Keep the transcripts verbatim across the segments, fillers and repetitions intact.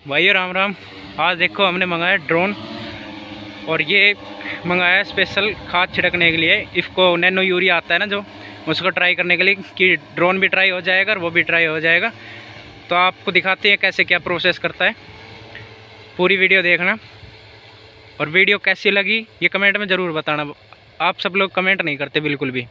भाइयों राम राम। आज देखो हमने मंगाया ड्रोन और ये मंगाया स्पेशल खाद छिड़कने के लिए। इफ़को नैनो यूरिया आता है ना जो, उसको ट्राई करने के लिए कि ड्रोन भी ट्राई हो जाएगा और वो भी ट्राई हो जाएगा। तो आपको दिखाते हैं कैसे क्या प्रोसेस करता है। पूरी वीडियो देखना और वीडियो कैसी लगी ये कमेंट में ज़रूर बताना। आप सब लोग कमेंट नहीं करते बिल्कुल भी।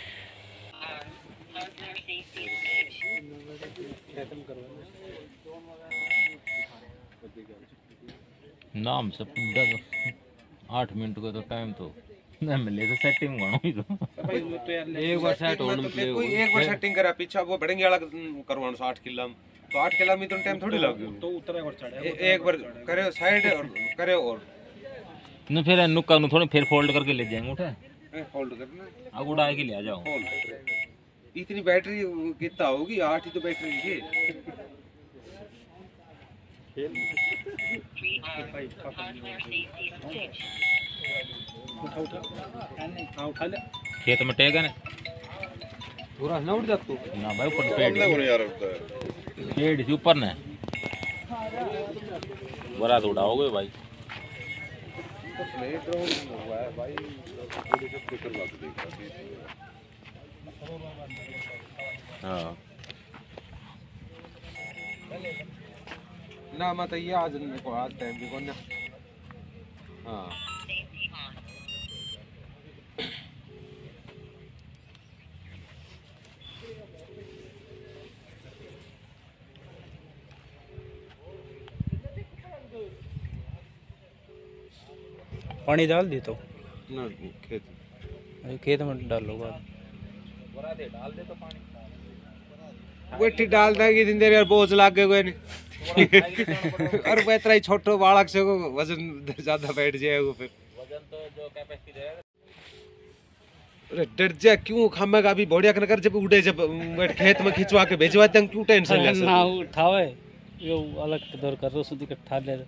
नाम सब आठ मिनट का तो टाइम तो ना मिले तो सेटिंग तो एक बार सेट होने में कोई एक बार सेटिंग करा पीछा वो बड़ेंगे वाला करवाना साठ किलो में तो आठ किलो में तो टाइम थोड़ी लगे तो उतना और चढ़े एक बार करे साइड और करे और न फिर नुक्का नु थोड़ी फिर फोल्ड करके ले जाएंगे उठे फोल्ड करना अब उड़ा के ले आ जाओ। इतनी बैटरी कितना होगी? आठ ही तो बैटरी है। खेत में टेगा ने पूरा ना उड़ जा तू ना भाई ऊपर पेड़ यार पेड़ से ऊपर ने बड़ा तो उड़ाओगे भाई। भाई हाँ ना मत ये आज को आज टाइम भी कौन ना। हाँ पानी डाल दी तो ना खेत खेत में डालोगा डाल दे तो पानी वेठी डाल देगी दिन देर यार बोझ लाग गए कोई नहीं और वो इतना ही छोटो बालक से वजन ज्यादा बैठ जाएगा फिर वजन तो जो कैपेसिटी है। अरे डर जा क्यों खामेगा? अभी बढ़िया कर कर जब उड़े जब खेत में खिंचवा के भेजवाते हैं क्यों टेंशन ले ना उठावे यो अलग दौर कर रो सुधी इकट्ठा ले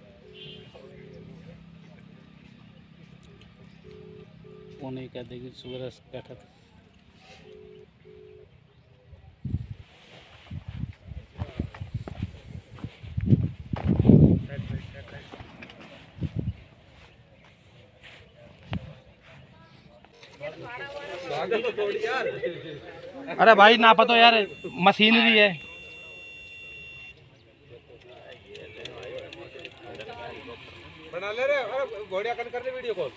उन्हें कह देगी सुबह बैठा था। अरे भाई ना पता यार मशीनरी है। बना ले रे। अरे बढ़िया कर कर ले वीडियो कॉल।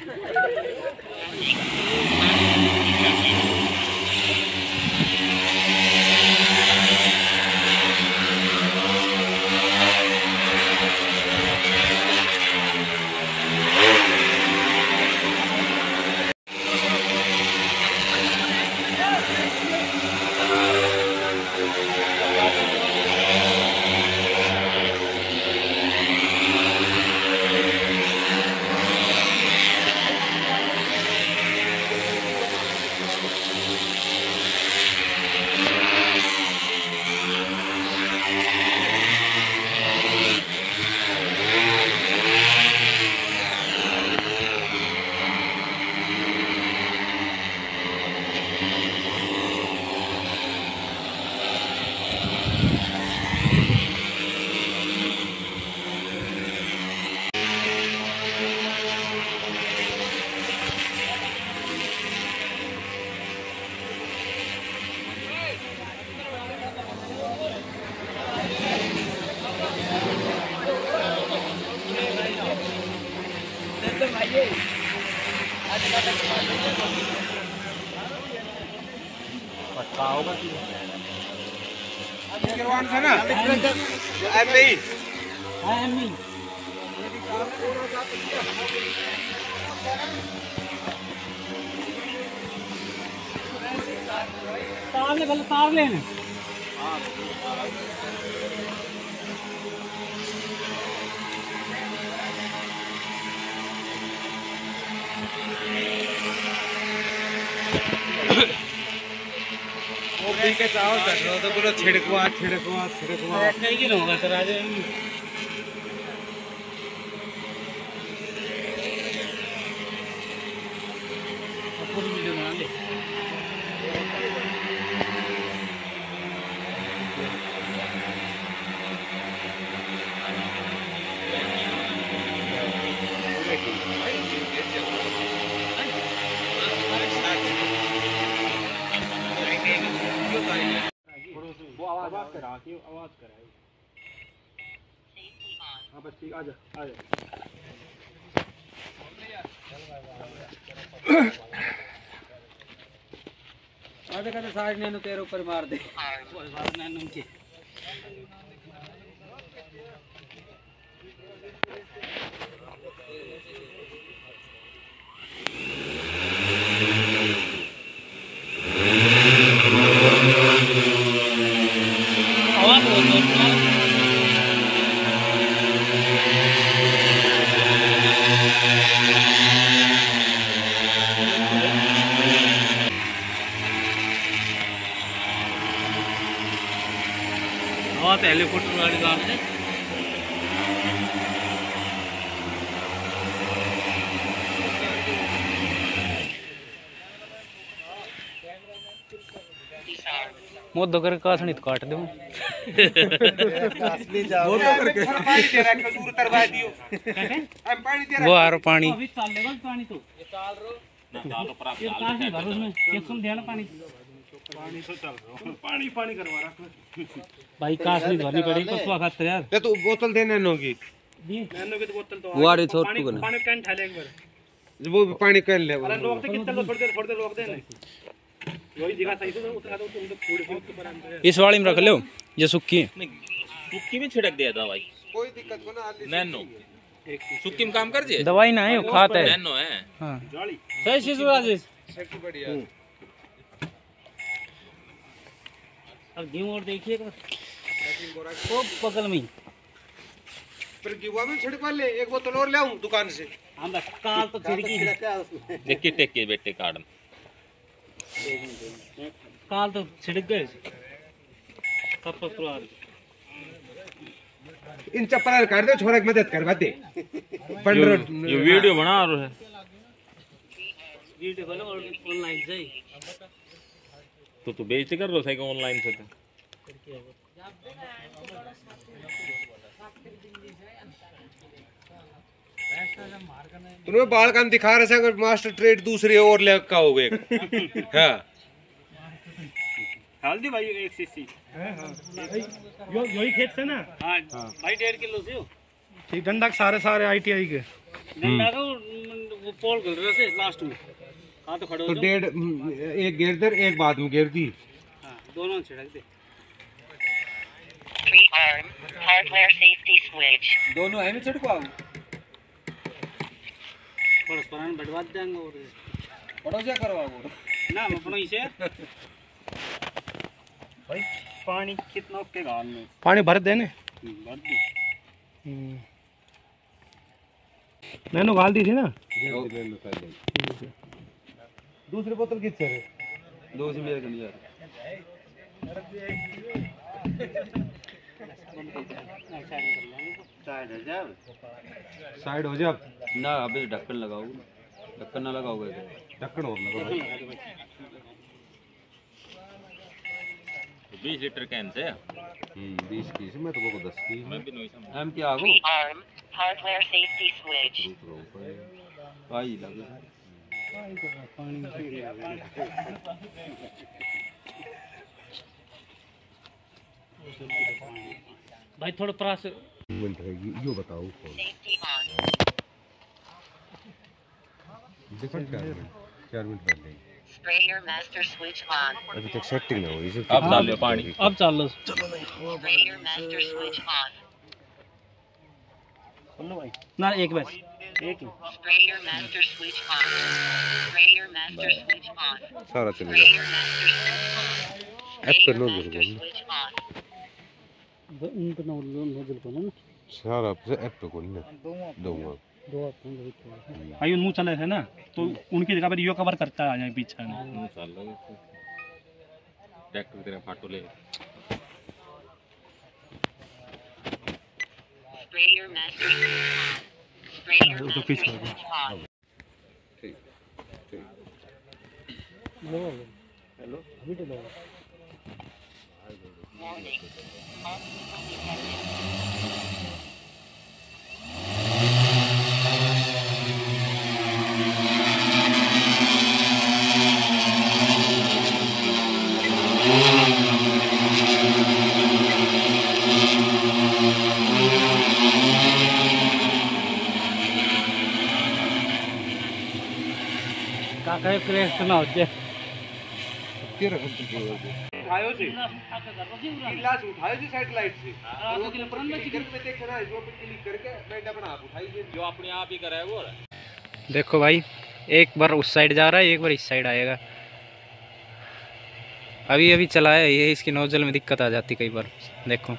करवान था ना एम ई हां एम ई तार ले गल तार ले हां वो पी के चाहो चढ़ो तो पूरा छिड़कवा छिड़कवा छिड़कवा कई किलो होगा सर आज पूरी वीडियो बना ले। आवाज कराए। हाँ बस ठीक, आजा आजा। आधे कहते साइड नैनो तेरे ऊपर मार दे। नैनो के बहुत हेलीकॉप्टर वाली गाड़ी है। मोद दो करके कासनी तो काट दो। वो आ रहा पानी। पानी पानी करवा रहा भाई, काश नहीं धोनी पड़ेगी कसवा खाते यार। ये तो बोतल दे नैनो की, नैनो की तो बोतल तो वो आ रही छोट पानी पानी कैन ठाले एक बार, वो भी पानी कर ले। अरे लोग तो कितना लोग थोड़ी देर थोड़ी देर लोग दे नहीं, वही जगह सही से उतरा दो तुम तो थोड़ी बहुत के बराबर। इस वाली में रख लो, ये सुक्की है, सुक्की में छिड़क दिया दवाई, कोई दिक्कत को ना। नैनो सुक्की में काम कर जे, दवाई ना है, वो खाता है। नैनो है। हां सही शिशु राजेश, सेट बढ़िया। अब गेहूं और देखिएगा वो बगल में फिर गेहूं में छिड़कवा ले, एक बोतल और ले आऊं दुकान से। हम बस काल तो छिड़की है, देखिए टेक के बेटे कार्ड काल तो छिड़क गए कब पकड़वा। इन चप्पल काट दे, छोरे की मदद करवा दे। ये, ये वीडियो बना रहा है, वीडियो वाला ऑनलाइन से तो तू बेइज्जती कर रहा है ऑनलाइन से तो। तुम्हें बाल काम दिखा रहे थे, मास्टर ट्रेड दूसरे और ले का हो गए। हां हल्दी भाई एक सीसी यो यही खेत से ना। हां भाई डेढ़ किलो से हो ठीक। डंडा सारे सारे आईटीआई के डंडा का वो पोल गल रहे से लास्ट में। हां तो खड़े हो तो डेढ़ एक घेर दर, एक बाद में घेर दी। हां दोनों छिड़क दे। Three arm hardware safety switch. दोनों है में छिड़कवाओ, परस्परन बढ़वा देंगे और पड़ोसिया करवाओ ना अपनो इसे भाई। पानी कितना के गाल में पानी भर देने, भर दी मैंने गाल दी थी ना। दूसरी बोतल किससे है? दो से मेरे कनी यार। साइड हो जा ना, अबे ढक्कन लगाओ, ढक्कन ना लगाओगे ढक्कन और लगाओ भाई। बीस लीटर कैन से हम्म बीस की से, मैं तो को दस की। मैं भी नहीं समझ हम क्या आगो Three arm hardware safety switch. आई लगे भाई थोड़ा प्रास मिनट रहेगी, यो बताओ Safety on. देखो चार मिनट चार मिनट कर लेंगे। Sprayer master switch on. अभी तक सेटिंग ना हुई। अब डाल लो पानी, अब चल लो। Sprayer master switch on. सुन लो भाई ना, एक बस एक ही। Sprayer master switch on. Sprayer master switch on. सारा चलेगा। Sprayer master switch on. App पे Sprayer नो master जरूर switch on. उन पे ना नोजल को ना सारा पे ऐप पे कोई ना दूंगा। दो भाई उन चले है ना, तो उनकी जगह पर यो कवर करता आ जाए पीछे में। ट्रैक्टर तेरा फाटो ले Sprayer master switch on. Sprayer तो master पीछे switch on. ठीक ठीक। हेलो अभी तो Warning. काका क्रैश ना हो जाए तेरा घंटे की हो गई उठायो से गिलास उठायो से सैटेलाइट से और वो ऊपर क्लिक पे देख रहा है जो पे क्लिक करके बैठ अपना आप उठाइए जो अपने आप ही कराए वो देखो भाई, एक बार उस साइड जा रहा है, एक बार इस साइड आएगा। अभी अभी चलाया ये, इसकी नोजल में दिक्कत आ जाती कई बार। देखो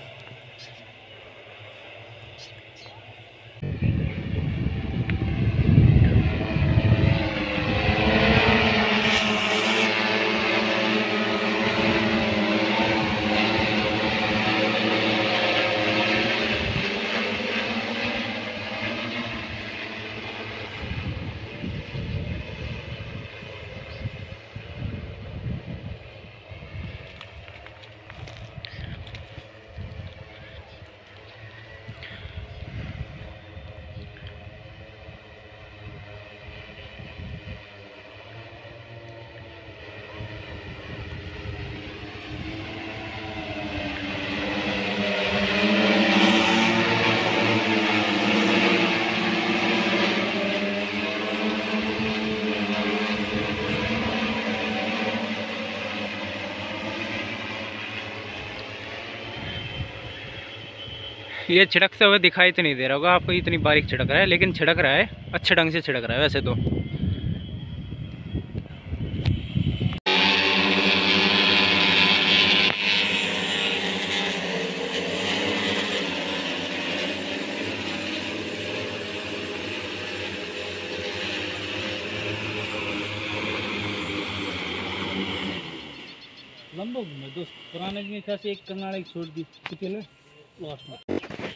ये छिड़कते हुए दिखाई तो नहीं दे रहा होगा आपको, इतनी बारीक छिड़क रहा है, लेकिन छिड़क रहा है, अच्छे ढंग से छिड़क रहा है वैसे तो। लंबो में दोस्त पुराने में कैसे एक करनाल एक छोड़ दी कितने ने लास्ट में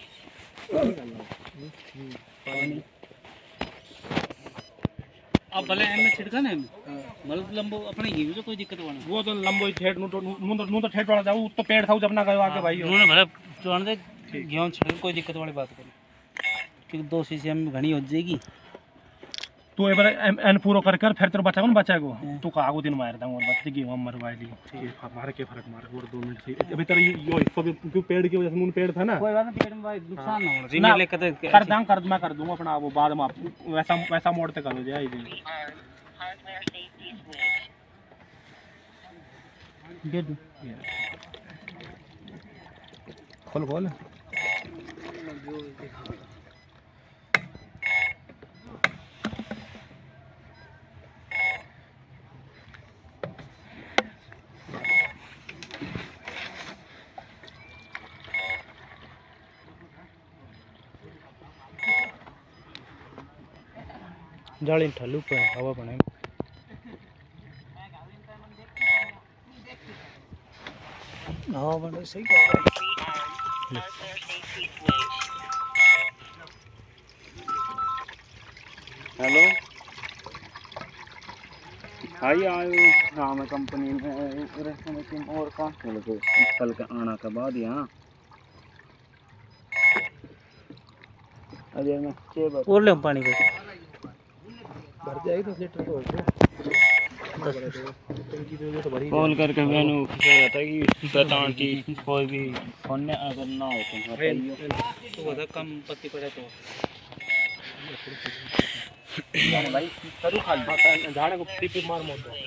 अब भले एम में छिड़का ना मतलब लंबो अपने ही जो कोई दिक्कत वाला वो तो लंबो ही ठेठ नु तो नु तो ठेठ वाला जाऊ तो पेड़ था अपना गयो आके भाई उन्होंने भले चोण दे गेहूं छिड़क कोई दिक्कत वाली बात करी क्योंकि दो सीसी में घनी हो जाएगी। तू एक बार एन पूरा कर कर फिर तेरे बच्चा कौन बच्चा को तू का आगो दिन मार दूंगा और बच्चे की हम मरवा ली ठीक मार के फर्क मार और दो मिनट से अभी तेरे यो इसको भी क्यों पेड़ की वजह से नून पेड़ था ना कोई बात नहीं, पेड़ में भाई नुकसान ना हो रिंग लेकर कर दांग कर मैं कर दूंगा अपना वो बाद में आप वैसा वैसा मोड़ पे करो जाए जी Hardware safety switch. दे दो खोल खोल जाली ठल्लू पे हवा बने हवा बने सही कह Three arms. Hardware safety switch. Hello भाई आयो नाम कंपनी में रेस्टोरेंट में तुम और कहाँ से लोगे कल के आना के बाद यहाँ अजय मैं छः बजे और ले पानी को भर जाएगी दस लीटर तो कॉल करके मैंने पूछा रहता कि बताऊँ कि कोई भी फोन में अगर ना हो तो बताइए तो बता कम पत्ती पड़े तो भाई करू खाली झाड़े को टिप मार मोड़ दो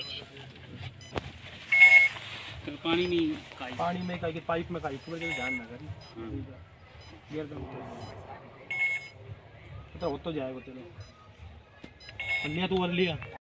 तो पानी नहीं काई पानी में का पाइप में का इस वजह से ध्यान ना करी यार तो हो तो जाएगा चलो लिया तू और लिया